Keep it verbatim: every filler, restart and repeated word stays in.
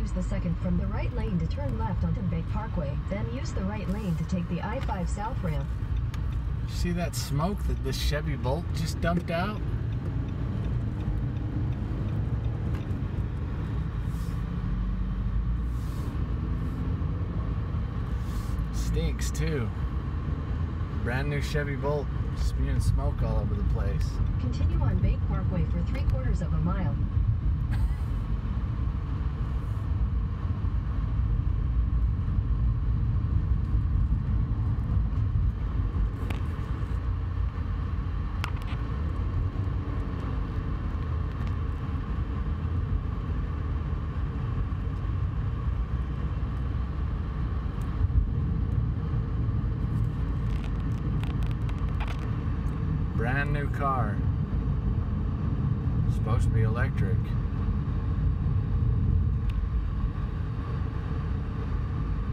use the second from the right lane to turn left onto Bake Parkway. Then use the right lane to take the I five South ramp. See that smoke that this Chevy Volt just dumped out? Stinks too. Brand new Chevy Volt, spewing smoke all over the place. Continue on Bake Parkway for three quarters of a mile. Brand new car. Supposed to be electric.